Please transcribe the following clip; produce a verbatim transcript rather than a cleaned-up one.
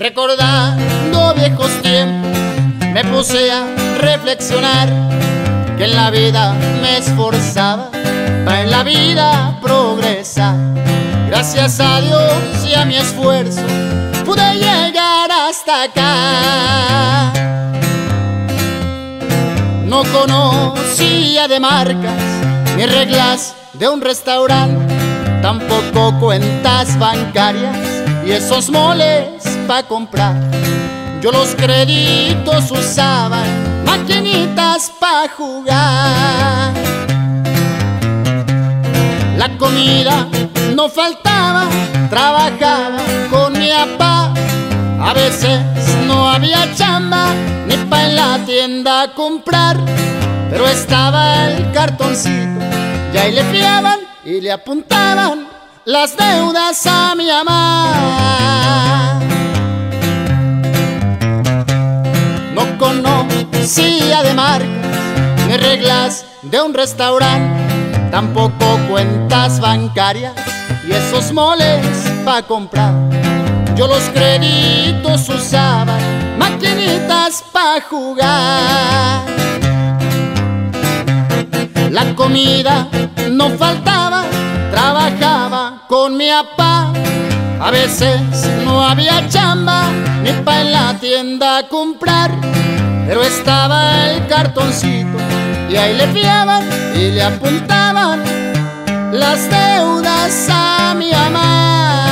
Recordando viejos tiempos me puse a reflexionar que en la vida me esforzaba para en la vida progresar. Gracias a Dios y a mi esfuerzo pude llegar hasta acá. No conocía de marcas ni reglas de un restaurante, tampoco cuentas bancarias y esos moles pa' comprar. Yo los créditos usaba, maquinitas pa' jugar. La comida no faltaba, trabajaba con mi papá. A veces no había chamba ni pa' en la tienda comprar, pero estaba el cartoncito y ahí le fiaban y le apuntaban las deudas a mi mamá. No conocía de marcas ni reglas de un restaurante, tampoco cuentas bancarias y esos moles pa' comprar. Yo los créditos usaba, maquinitas pa' jugar. La comida no faltaba, trabajaba con mi papá. A veces no había chamba ni pa' en la tienda comprar, pero estaba el cartoncito y ahí le fiaban y le apuntaban las deudas a mi mamá.